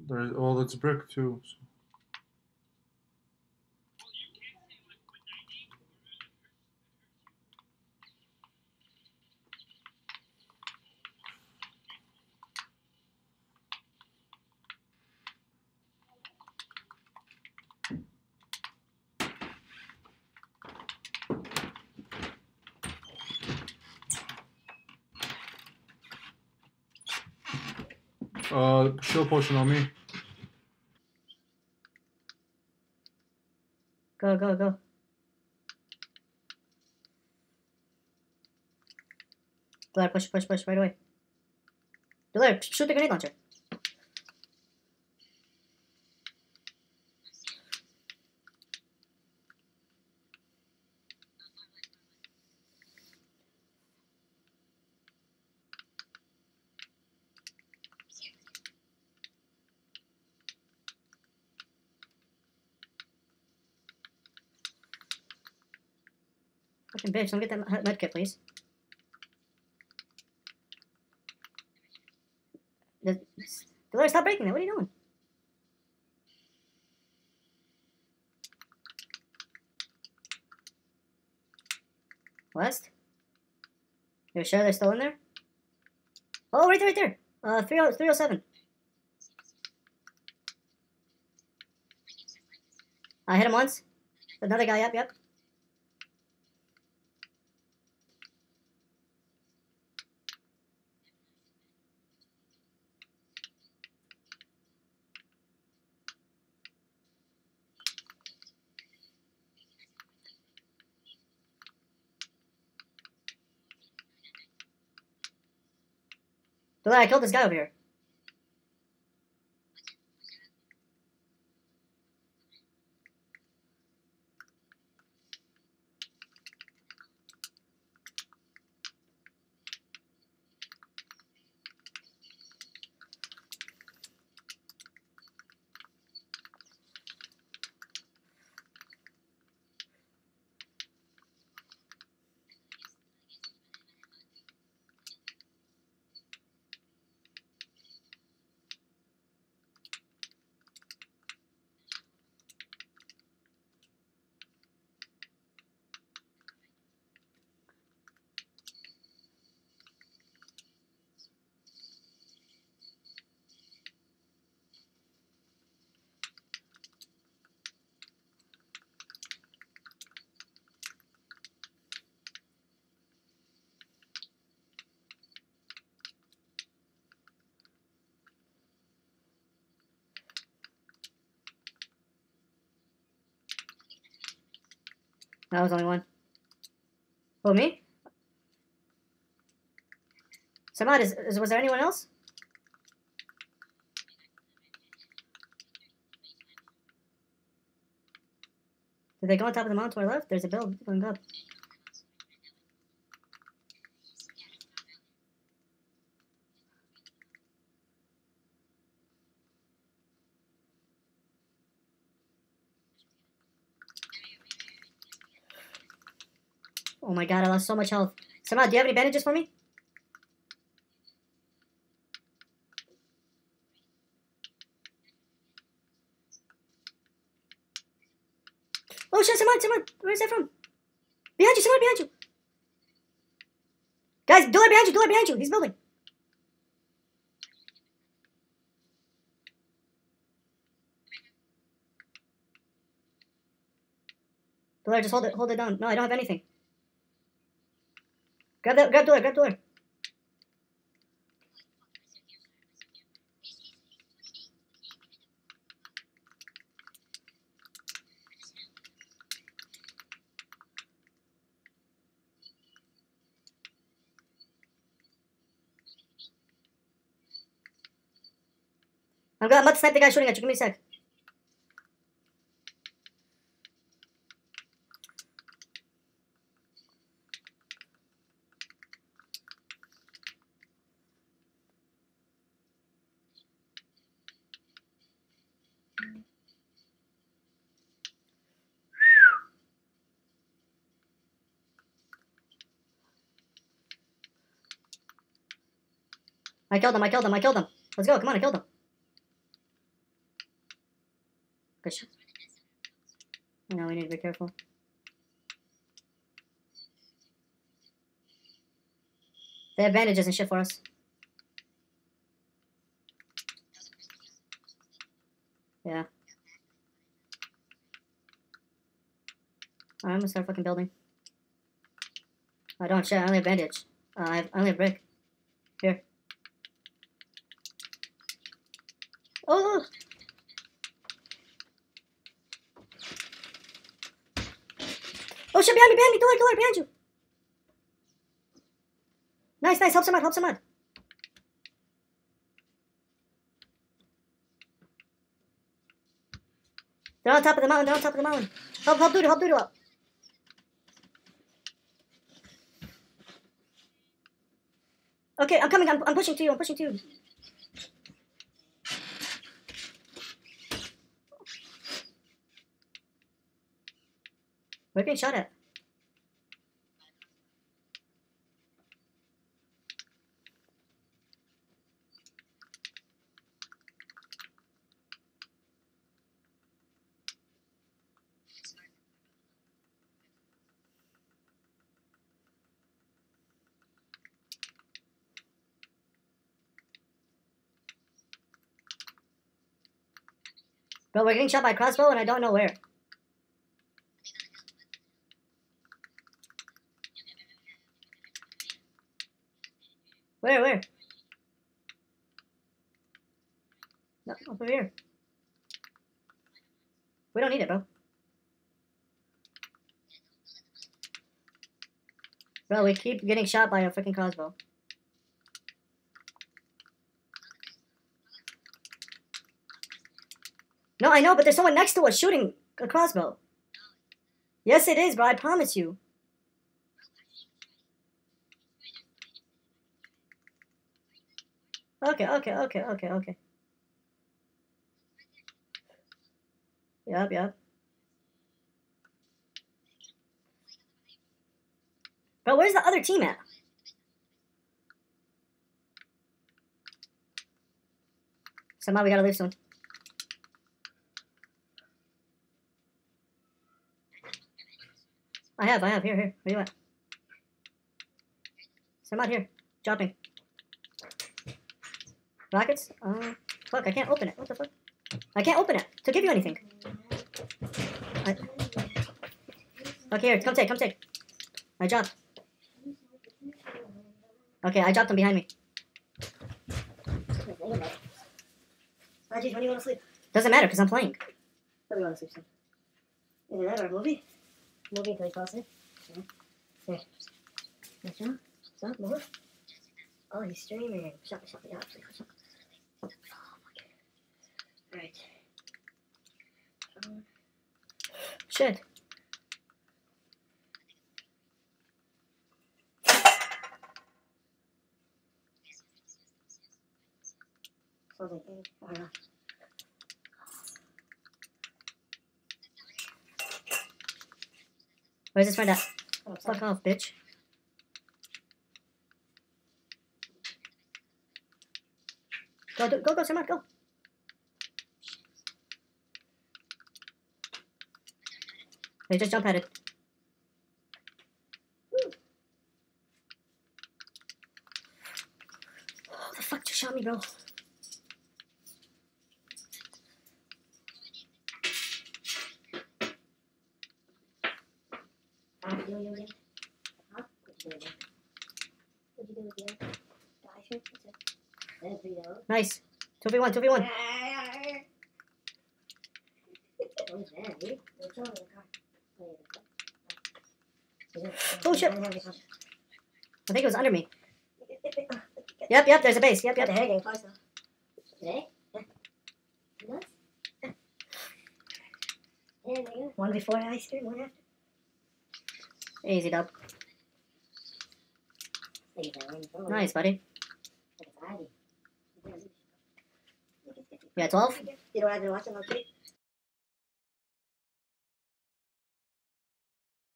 There, well, it's brick too. So. Shield potion on me. Go, go, go. Delaire, push, push, push, right away. Delaire, shoot the grenade launcher. Fucking bitch, don't get that medkit, please. Delaire, stop breaking it. What are you doing? West? You're sure they're still in there? Oh, right there, right there. 307. I hit him once. Another guy up, yep. Delaire, I killed this guy over here. That was only one. Oh, me? Samad, was there anyone else? Did they go on top of the mountain to our left? There's a build going up. Oh my god, I lost so much health. Samad, do you have any bandages for me? Oh shit, Samad, where's that from? Behind you, Samad, behind you! Guys, Delaire behind you, he's building. Delaire, just hold it down. No, I don't have anything. Grab Delaire. I'm about to snipe the guy shooting at you. Give me a sec. I killed him. Let's go. Come on, I killed him. Push. No, we need to be careful. They have bandages and shit for us. Yeah. Alright, I'm gonna start fucking building. I don't shit, I only have bandage. I only have brick. Here. Oh! Oh shit, behind me! Dollar, behind you! Nice, help some out. They're on top of the mountain, Help Doodle up. Okay, I'm coming, I'm pushing to you, We're getting shot at. Bro, we're getting shot by a crossbow and I don't know where. Where? No, over here. We don't need it, bro. Bro, we keep getting shot by a freaking crossbow. No, I know, but there's someone next to us shooting a crossbow. Yes, it is, bro. I promise you. Okay. Yep. Bro, where's the other team at? Somehow we gotta leave soon. I have. Here. Where you at? Some out here. Dropping. Rockets? Fuck, I can't open it. What the fuck? I can't open it to give you anything. Okay, here, come take. I dropped. Okay, I dropped them behind me. When do you want to sleep? Doesn't matter, because I'm playing. What do you want to sleep soon? Either that or a movie? Movie until you fall asleep? Yeah. Here. Stop, move. Oh, he's streaming. Shut. Yeah, actually, shut. Oh, my God. Alright. Shit. Where's this friend at? Oh, fuck off, bitch. Go, Samad, go. They just jump at it. Oh, the fuck just shot me, bro. Nice. 2v1. Oh shit. I think it was under me. Yep, there's a base. Yep. One before ice cream, one after. Easy dub. Nice, buddy. Yeah, 12? You don't have to watch it, okay?